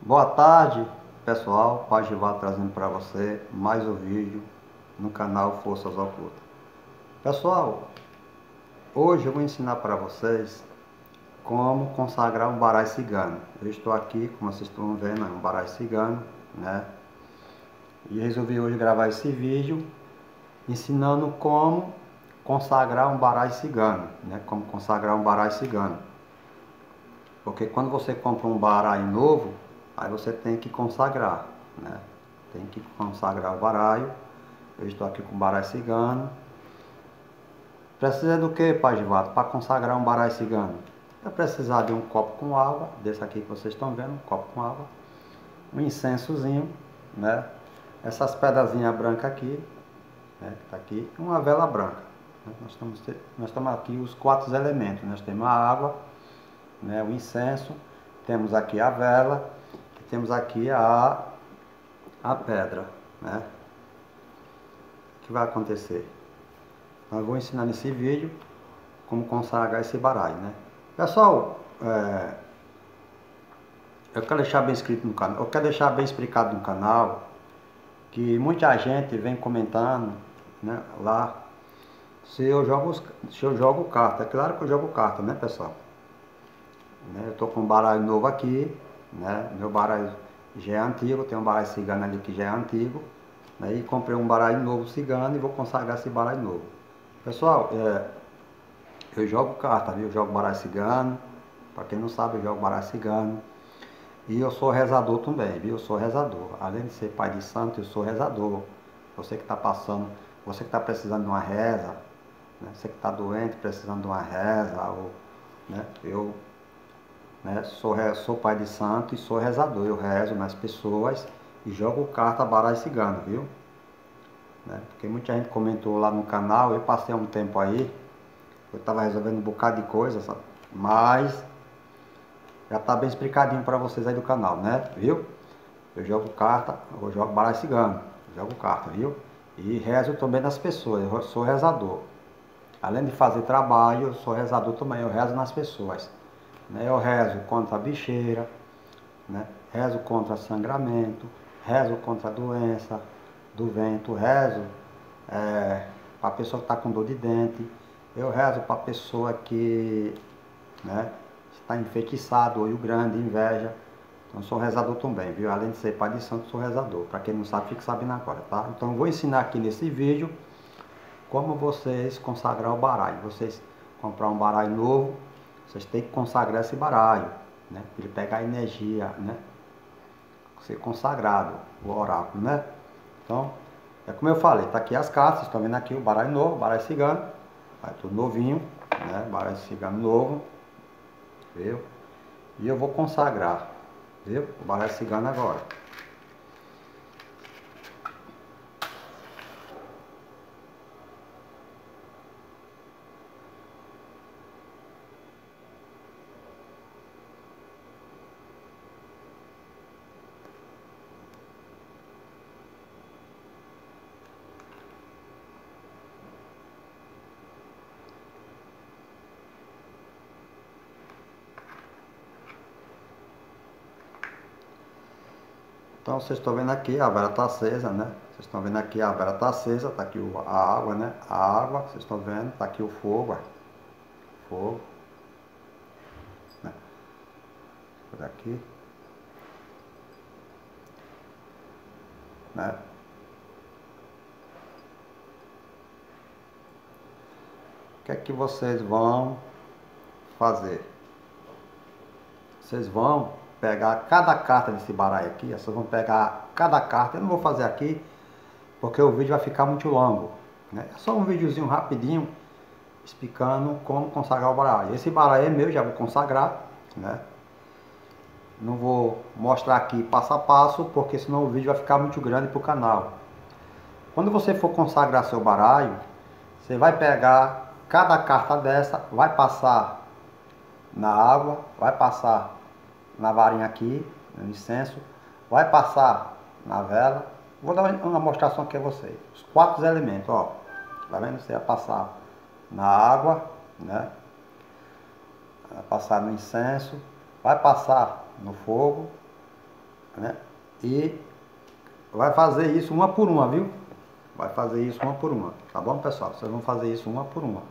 Boa tarde, pessoal. Pagivar trazendo para você mais um vídeo no canal Forças Ocultas. Pessoal, hoje eu vou ensinar para vocês como consagrar um baralho cigano. Eu estou aqui, como vocês estão vendo, um baralho cigano, né? E resolvi hoje gravar esse vídeo ensinando como consagrar um baralho cigano, né? Como consagrar um baralho cigano. Porque quando você compra um baralho novo, aí você tem que consagrar, né? Tem que consagrar o baralho. Eu estou aqui com o baralho cigano. Precisa do que, Pai Givato, para consagrar um baralho cigano? Vai precisar de um copo com água, desse aqui que vocês estão vendo, um copo com água, um incensozinho, né? Essas pedazinhas brancas aqui, né? Que tá aqui, uma vela branca. Nós estamos aqui os quatro elementos. Nós temos a água, né? O incenso, temos aqui a vela, e temos aqui a pedra, né? O que vai acontecer? Eu vou ensinar nesse vídeo como consagrar esse baralho, né? Pessoal, eu quero deixar bem escrito no canal, eu quero deixar bem explicado no canal que muita gente vem comentando, né, lá se eu jogo carta. É claro que eu jogo carta, né, pessoal? Né, eu tô com um baralho novo aqui, né? Meu baralho já é antigo, tem um baralho cigano ali que já é antigo, né? E comprei um baralho novo cigano e vou consagrar esse baralho novo. Pessoal, eu jogo carta, viu? Eu jogo baralho cigano. Para quem não sabe, eu jogo baralho cigano. E eu sou rezador também, viu? Eu sou rezador. Além de ser pai de santo, eu sou rezador. Você que está passando, você que está precisando de uma reza, né? Você que está doente, precisando de uma reza, ou, né? Eu, né, sou pai de santo e sou rezador. Eu rezo nas pessoas e jogo carta baralho cigano, viu? Né? Porque muita gente comentou lá no canal, eu passei um tempo aí, eu estava resolvendo um bocado de coisa, sabe? Mas já tá bem explicadinho para vocês aí do canal, né? Viu? Eu jogo carta, eu jogo baralho cigano, jogo carta, viu? E rezo também nas pessoas, eu sou rezador. Além de fazer trabalho, eu sou rezador também, eu rezo nas pessoas. Né? Eu rezo contra a bicheira, né? Rezo contra sangramento, rezo contra a doença do vento, rezo para a pessoa que está com dor de dente, eu rezo para a pessoa que, né, está enfeitiçado, olho grande, inveja. Então eu sou rezador também, viu? Além de ser pai de santo, sou rezador. Para quem não sabe, fique sabendo agora, tá? Então eu vou ensinar aqui nesse vídeo como vocês consagrar o baralho. Vocês comprar um baralho novo, vocês têm que consagrar esse baralho, né? Para ele pegar energia, né? Ser consagrado, o oráculo, né? Então, é como eu falei, tá aqui as cartas, vocês estão vendo aqui o baralho novo, o baralho cigano, vai tudo novinho, né? Baralho cigano novo, viu? E eu vou consagrar, viu? O baralho cigano agora. Então vocês estão vendo aqui, a vela está acesa, né? Vocês estão vendo aqui, a vela está acesa, tá aqui a água, né? A água, vocês estão vendo, tá aqui o fogo, ó. Fogo, né? Por aqui, né? O que é que vocês vão fazer? Vocês vão pegar cada carta desse baralho aqui, vocês vão pegar cada carta, eu não vou fazer aqui, porque o vídeo vai ficar muito longo, né? É só um videozinho rapidinho, explicando como consagrar o baralho. Esse baralho é meu, já vou consagrar, né? Não vou mostrar aqui passo a passo, porque senão o vídeo vai ficar muito grande para o canal. Quando você for consagrar seu baralho, você vai pegar cada carta dessa, vai passar na água, vai passar na varinha aqui, no incenso, vai passar na vela. Vou dar uma demonstração aqui a vocês. Os quatro elementos, ó. Tá vendo? Você vai passar na água, né? Vai passar no incenso, vai passar no fogo, né? E vai fazer isso uma por uma, viu? Vai fazer isso uma por uma, tá bom, pessoal? Vocês vão fazer isso uma por uma.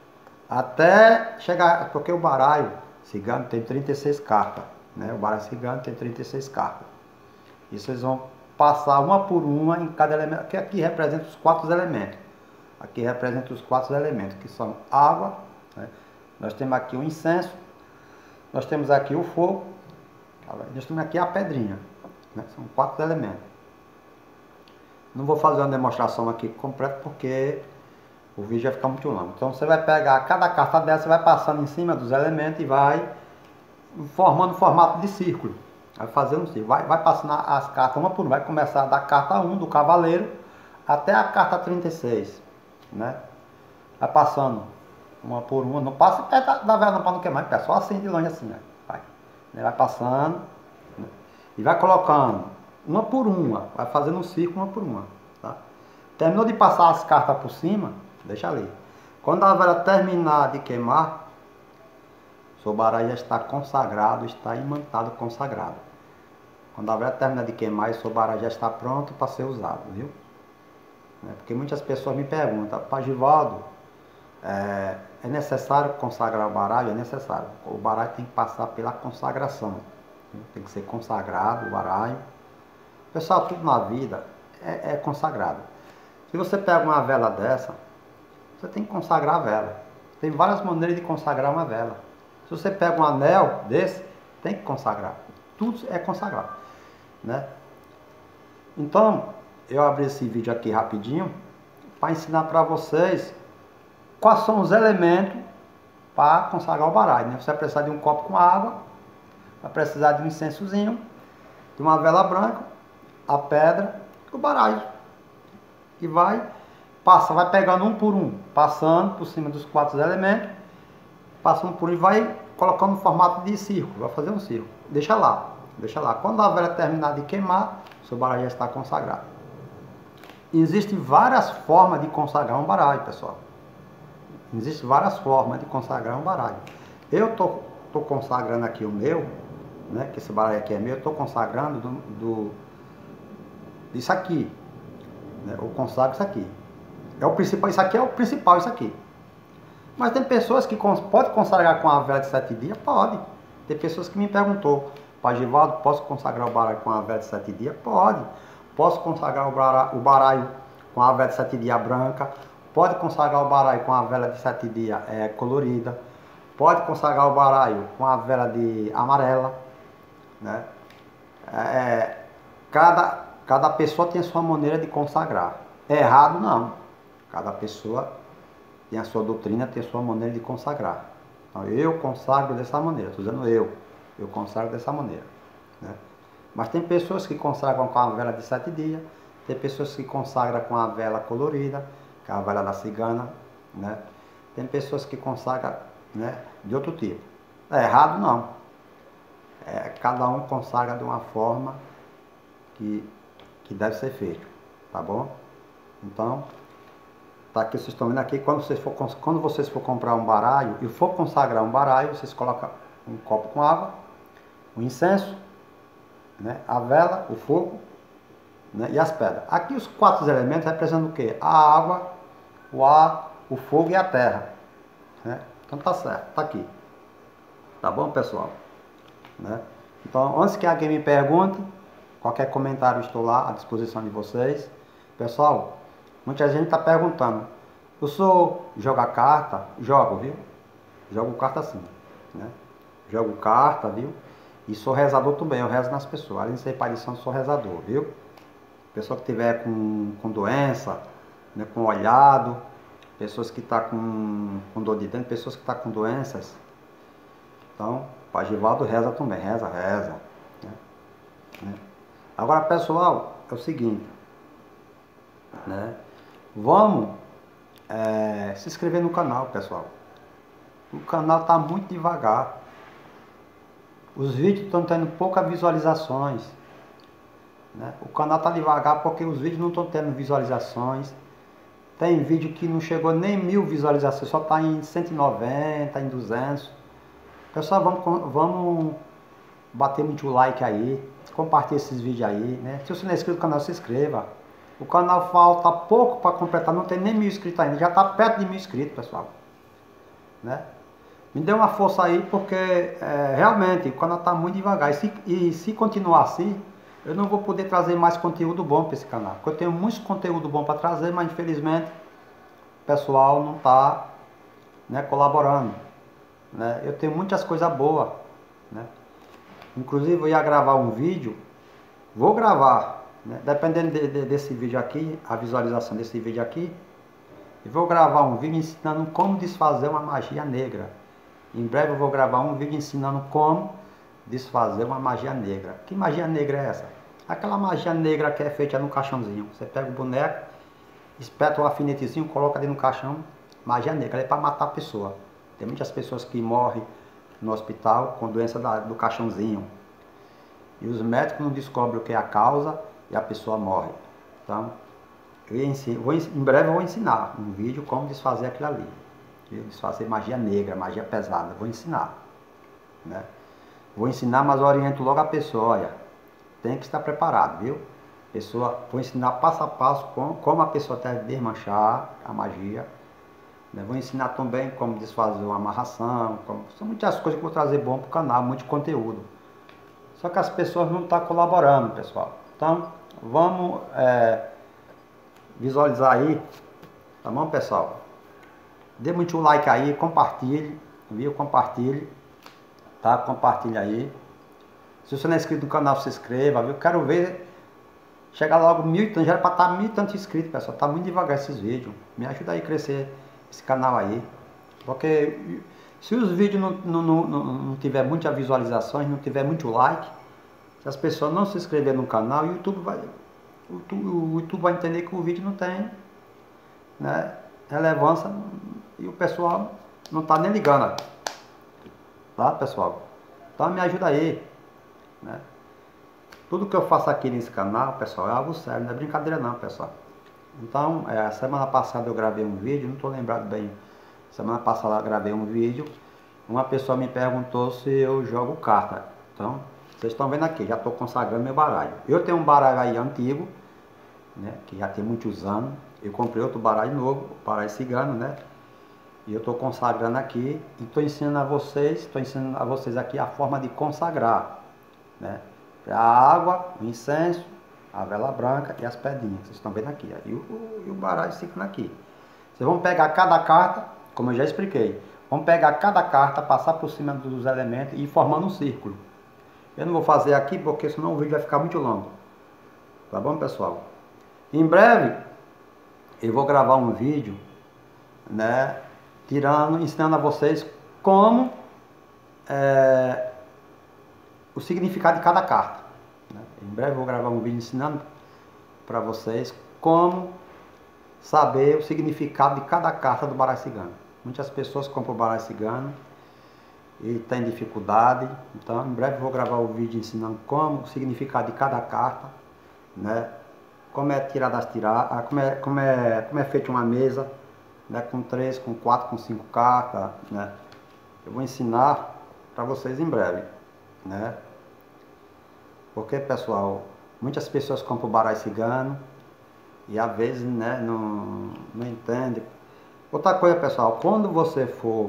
Até chegar, porque o baralho cigano tem 36 cartas, né? O baralho cigano tem 36 cartas. E vocês vão passar uma por uma em cada elemento, que aqui representa os 4 elementos. Aqui representa os 4 elementos, que são água, né? Nós temos aqui o incenso, nós temos aqui o fogo, nós temos aqui a pedrinha, né? São 4 elementos. Não vou fazer uma demonstração aqui completa porque o vídeo vai ficar muito longo. Então você vai pegar cada carta dessa, vai passando em cima dos elementos e vai formando formato de círculo. Vai fazendo um círculo. Vai passando as cartas uma por uma. Vai começar da carta 1 do cavaleiro até a carta 36. Né? Vai passando uma por uma. Não passa perto da vela para não queimar. É só assim de longe assim. Né? Vai passando, né? E vai colocando uma por uma. Vai fazendo um círculo uma por uma. Tá? Terminou de passar as cartas por cima. Deixa ali. Quando a vela terminar de queimar, seu baralho já está consagrado, está imantado, consagrado. Quando a vela terminar de queimar, seu baralho já está pronto para ser usado, viu? Porque muitas pessoas me perguntam, Pagivaldo, é necessário consagrar o baralho? É necessário. O baralho tem que passar pela consagração. Tem que ser consagrado o baralho. Pessoal, tudo na vida é consagrado. Se você pega uma vela dessa, você tem que consagrar a vela. Tem várias maneiras de consagrar uma vela. Se você pega um anel desse, tem que consagrar. Tudo é consagrado, né? Então, eu abri esse vídeo aqui rapidinho para ensinar para vocês quais são os elementos para consagrar o baralho, né? Você vai precisar de um copo com água, vai precisar de um incensozinho, de uma vela branca, a pedra e o baralho. E vai pegando um por um, passando por cima dos 4 elementos, passando por um e vai colocando no formato de círculo, vai fazer um círculo. Deixa lá. Quando a vela terminar de queimar, seu baralho já está consagrado. Existem várias formas de consagrar um baralho, pessoal. Existem várias formas de consagrar um baralho. Eu tô consagrando aqui o meu, né? Que esse baralho aqui é meu, eu tô consagrando isso aqui, né? Eu consagro isso aqui. É o principal, isso aqui é o principal, isso aqui. Mas tem pessoas que podem consagrar com a vela de 7 dias? Pode. Tem pessoas que me perguntou, Pagivaldo, posso consagrar o baralho com a vela de 7 dias? Pode. Posso consagrar o baralho com a vela de 7 dias branca? Pode consagrar o baralho com a vela de 7 dias colorida? Pode consagrar o baralho com a vela de amarela? Né? Cada pessoa tem a sua maneira de consagrar. É errado, não. Cada pessoa tem a sua doutrina, tem a sua maneira de consagrar. Então eu consagro dessa maneira, estou dizendo eu consagro dessa maneira, né? Mas tem pessoas que consagram com a vela de 7 dias, tem pessoas que consagram com a vela colorida, que é a vela da cigana, né? Tem pessoas que consagram, né, de outro tipo. É errado, não. Cada um consagra de uma forma que deve ser feito, tá bom? Então, tá aqui, vocês estão vendo aqui, quando vocês for comprar um baralho e for consagrar um baralho, vocês colocam um copo com água, o incenso, né, a vela, o fogo, né, e as pedras. Aqui os 4 elementos representam o quê? A água, o ar, o fogo e a terra, né? Então tá certo, tá aqui. Tá bom, pessoal? Né? Então, antes que alguém me pergunte, qualquer comentário, estou lá à disposição de vocês. Pessoal, muita gente está perguntando, eu sou jogar carta? Jogo, viu? Jogo carta sim, né? Jogo carta, viu? E sou rezador também, eu rezo nas pessoas. Além de ser pai de santo, sou rezador, viu? Pessoa que tiver com doença, né, com olhado, pessoas que estão com dor de dente, pessoas que estão com doenças. Então, o Pagivaldo reza também, reza, né? Agora, pessoal, é o seguinte, né? Vamos se inscrever no canal, pessoal. O canal está muito devagar. Os vídeos estão tendo poucas visualizações, né? O canal está devagar porque os vídeos não estão tendo visualizações. Tem vídeo que não chegou nem 1000 visualizações, só está em 190, em 200. Pessoal, vamos bater muito like aí, compartilhe esses vídeos aí, né? Se você não é inscrito no canal, se inscreva. O canal falta pouco para completar, não tem nem 1000 inscritos ainda, já está perto de 1000 inscritos, pessoal, né? Me dê uma força aí, porque realmente o canal está muito devagar, e se continuar assim, eu não vou poder trazer mais conteúdo bom para esse canal, porque eu tenho muito conteúdo bom para trazer, mas infelizmente o pessoal não está, né, colaborando, né? Eu tenho muitas coisas boas, né? Inclusive eu ia gravar um vídeo, vou gravar, né? Dependendo desse vídeo aqui, a visualização desse vídeo aqui, eu vou gravar um vídeo ensinando como desfazer uma magia negra. Em breve eu vou gravar um vídeo ensinando como desfazer uma magia negra. Que magia negra é essa? Aquela magia negra que é feita no caixãozinho. Você pega o boneco, espeta o alfinetezinho, coloca ali no caixão, magia negra. É para matar a pessoa. Tem muitas pessoas que morrem no hospital com doença do caixãozinho. E os médicos não descobrem o que é a causa e a pessoa morre. Então, em breve eu vou ensinar um vídeo como desfazer aquilo ali. Desfazer magia negra, magia pesada. Vou ensinar, né? Vou ensinar, mas oriento logo a pessoa. Olha, tem que estar preparado, viu? Vou ensinar passo a passo como a pessoa deve desmanchar a magia. Né? Vou ensinar também como desfazer uma amarração. São muitas coisas que eu vou trazer bom para o canal, muito conteúdo. Só que as pessoas não estão colaborando, pessoal. Então, vamos visualizar aí, tá bom, pessoal? Dê muito like aí, compartilhe, viu? Compartilhe, tá? Compartilhe aí. Se você não é inscrito no canal, se inscreva, viu? Quero ver chegar logo 1000 e tanto, já era para estar 1000 e tantos inscritos, pessoal. Tá muito devagar esses vídeos. Me ajuda aí a crescer esse canal aí. Porque se os vídeos não tiver muitas visualizações, não tiver muito like, se as pessoas não se inscreverem no canal, o YouTube vai entender que o vídeo não tem, né, relevância, e o pessoal não está nem ligando, tá, pessoal? Então me ajuda aí, né? Tudo que eu faço aqui nesse canal, pessoal, é algo sério, não é brincadeira não, pessoal. Então, semana passada eu gravei um vídeo, não estou lembrado bem, semana passada eu gravei um vídeo, uma pessoa me perguntou se eu jogo carta. Então, vocês estão vendo aqui, já estou consagrando meu baralho. Eu tenho um baralho aí antigo, né, que já tem muitos anos. Eu comprei outro baralho novo, baralho cigano, né? E eu estou consagrando aqui e estou ensinando a vocês aqui a forma de consagrar, né? A água, o incenso, a vela branca e as pedrinhas. Vocês estão vendo aqui, ó, e o baralho cigano aqui. Vocês vão pegar cada carta, como eu já expliquei. Vamos pegar cada carta, passar por cima dos elementos e formando um círculo. Eu não vou fazer aqui porque senão o vídeo vai ficar muito longo. Tá bom, pessoal? Em breve eu vou gravar um vídeo, né, ensinando a vocês como o significado de cada carta, né? Em breve eu vou gravar um vídeo ensinando para vocês como saber o significado de cada carta do baralho cigano. Muitas pessoas compram o baralho cigano e tem dificuldade, então em breve eu vou gravar o vídeo ensinando como o significado de cada carta, né? Como é tirada as tiradas, como é feita uma mesa, né? Com 3, com 4, com 5 cartas, né? Eu vou ensinar para vocês em breve, né? Porque, pessoal, muitas pessoas compram o baralho cigano e às vezes, né, não entendem. Outra coisa, pessoal, quando você for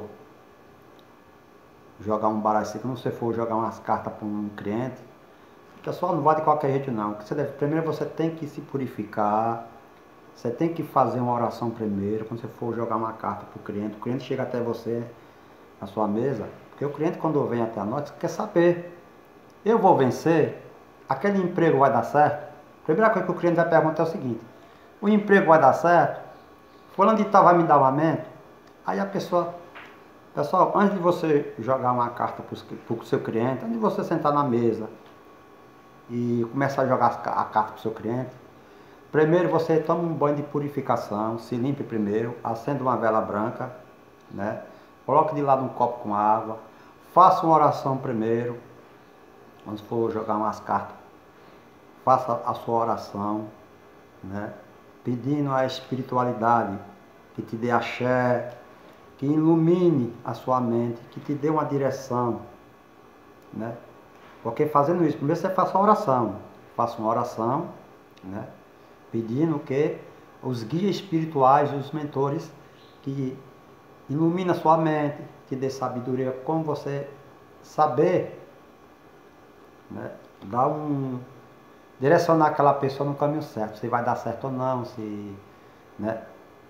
jogar um baralho cigano, quando você for jogar umas cartas para um cliente, pessoal, não vai de qualquer jeito não. Primeiro você tem que se purificar, você tem que fazer uma oração primeiro, quando você for jogar uma carta para o cliente chega até você na sua mesa, porque o cliente quando vem até nós quer saber, eu vou vencer? Aquele emprego vai dar certo? A primeira coisa que o cliente vai perguntar é o seguinte, o emprego vai dar certo? Fulano de tal vai me dar o aumento? Aí a pessoa, pessoal, antes de você jogar uma carta para o seu cliente, antes de você sentar na mesa e começar a jogar a carta para o seu cliente, primeiro você toma um banho de purificação, se limpe primeiro, acenda uma vela branca, né? Coloque de lado um copo com água, faça uma oração primeiro, quando for jogar umas cartas, faça a sua oração, né? Pedindo à espiritualidade que te dê axé, que ilumine a sua mente, que te dê uma direção, né? Porque fazendo isso, primeiro você faça uma oração. Faça uma oração, né? Pedindo que os guias espirituais, os mentores, que ilumina sua mente, te dê sabedoria, como você saber, né? Dar direcionar aquela pessoa no caminho certo, se vai dar certo ou não, se, né?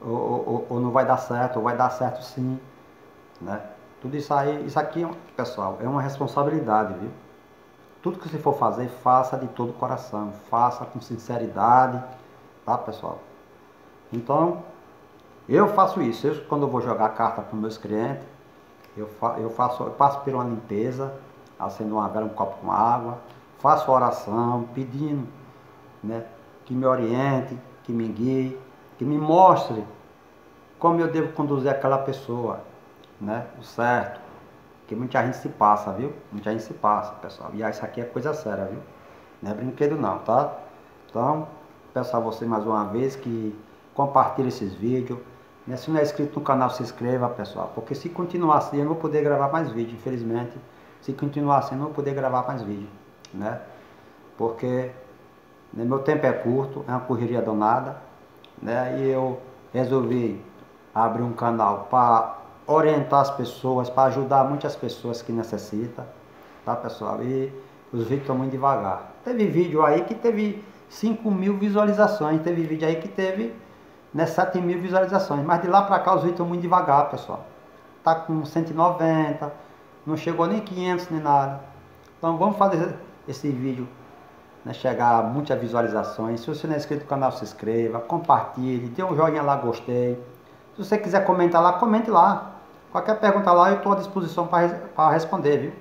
Ou não vai dar certo, ou vai dar certo sim, né? Tudo isso aí, isso aqui, pessoal, é uma responsabilidade, viu? Tudo que você for fazer, faça de todo o coração, faça com sinceridade, tá, pessoal? Então, eu faço isso. Quando eu vou jogar carta para os meus clientes, eu passo por uma limpeza, acendo uma vela, um copo com água, faço oração, pedindo, né, que me oriente, que me guie, que me mostre como eu devo conduzir aquela pessoa, né, o certo. Porque muita gente se passa, viu? Muita gente se passa, pessoal. E isso aqui é coisa séria, viu? Não é brinquedo não, tá? Então, peço a você mais uma vez que compartilhe esses vídeos. Né? Se não é inscrito no canal, se inscreva, pessoal. Porque se continuar assim, eu não vou poder gravar mais vídeo, infelizmente. Se continuar assim, eu não vou poder gravar mais vídeo, né? Porque né, meu tempo é curto, é uma correria danada, né? E eu resolvi abrir um canal para orientar as pessoas, para ajudar muitas pessoas que necessitam, tá, pessoal? E os vídeos estão muito devagar. Teve vídeo aí que teve 5.000 visualizações, teve vídeo aí que teve, né, 7.000 visualizações, mas de lá para cá os vídeos estão muito devagar, pessoal. Tá com 190, não chegou nem 500 nem nada. Então vamos fazer esse vídeo, né, chegar a muitas visualizações. Se você não é inscrito no canal, se inscreva, compartilhe, dê um joinha lá, gostei. Se você quiser comentar lá, comente lá. Qualquer pergunta lá eu estou à disposição para responder, viu?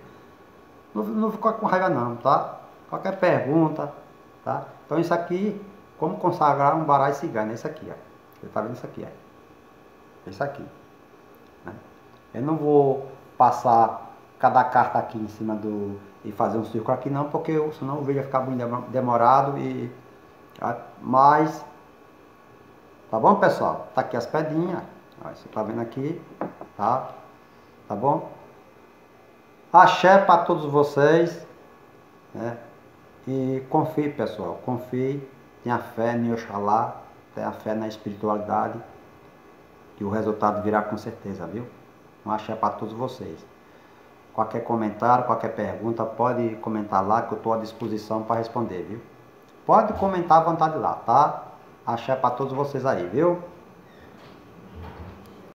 Não fica com raiva não, tá? Qualquer pergunta, tá? Então isso aqui, como consagrar um baralho cigano, é isso aqui, ó. Você tá vendo isso aqui, ó. É isso aqui, né? Eu não vou passar cada carta aqui em cima e fazer um círculo aqui não, porque senão o vídeo vai ficar muito demorado e... Mas... Tá bom, pessoal? Tá aqui as pedrinhas. Ó, você tá vendo aqui, tá? Tá bom? Axé para todos vocês, né? E confie, pessoal, confie, tenha fé em Oxalá, tenha fé na espiritualidade, que o resultado virá com certeza, viu? Um axé para todos vocês. Qualquer comentário, qualquer pergunta, pode comentar lá que eu estou à disposição para responder, viu? Pode comentar à vontade lá, tá? Axé para todos vocês aí, viu?